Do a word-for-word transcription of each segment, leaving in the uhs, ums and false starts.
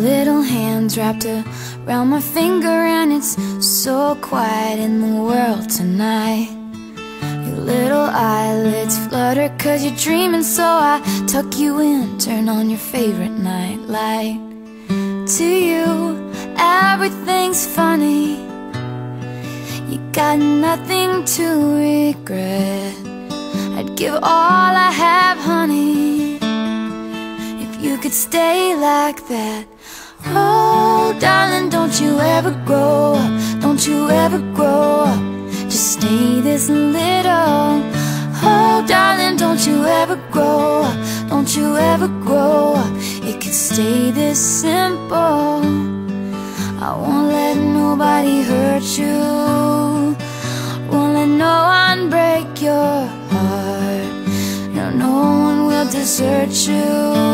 little hands wrapped around my finger, and it's so quiet in the world tonight. Your little eyelids flutter 'cause you're dreaming, so I tuck you in, turn on your favorite night light. To you, everything's funny. You got nothing to regret. I'd give all I have, honey, if you could stay like that. Oh, darling, don't you ever grow up, don't you ever grow up, just stay this little. Oh, darling, don't you ever grow up, don't you ever grow up, it could stay this simple. I won't let nobody hurt you, won't let no one break your heart. No, no one will desert you.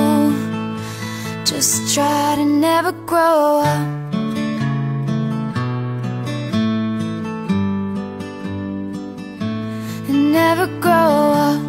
Just try to never grow up. And never grow up.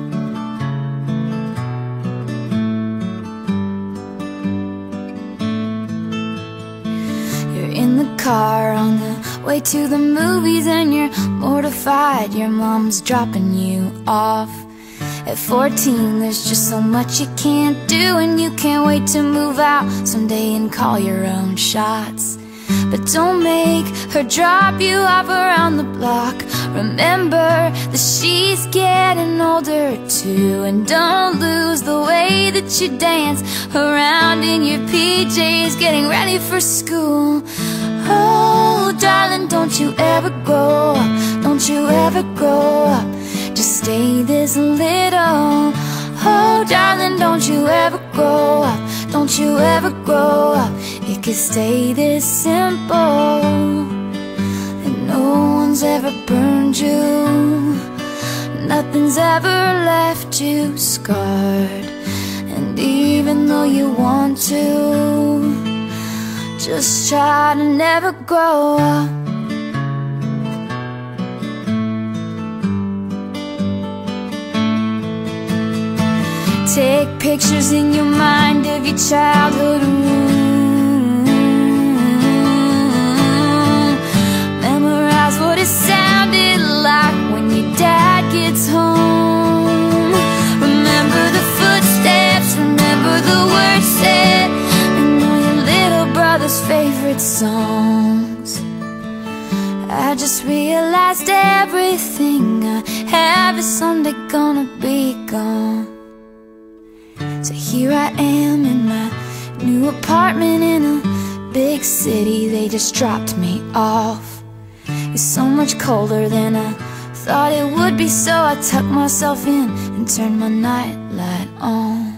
You're in the car on the way to the movies, and you're mortified your mom's dropping you off. At fourteen, there's just so much you can't do, and you can't wait to move out someday and call your own shots. But don't make her drop you off around the block. Remember that she's getting older too, and don't lose the way that you dance around in your P Js getting ready for school. Oh, darling, don't you ever grow up, don't you ever grow up, just stay this little. Oh, darling, don't you ever grow up, don't you ever grow up, it could stay this simple. And no one's ever burned you, nothing's ever left you scarred. And even though you want to, just try to never grow up. Take pictures in your mind of your childhood room. Memorize what it sounded like when your dad gets home. Remember the footsteps, remember the words said, and all your little brother's favorite songs. I just realized everything I have is someday gonna be gone. So here I am in my new apartment in a big city. They just dropped me off. It's so much colder than I thought it would be, so I tucked myself in and turned my nightlight on.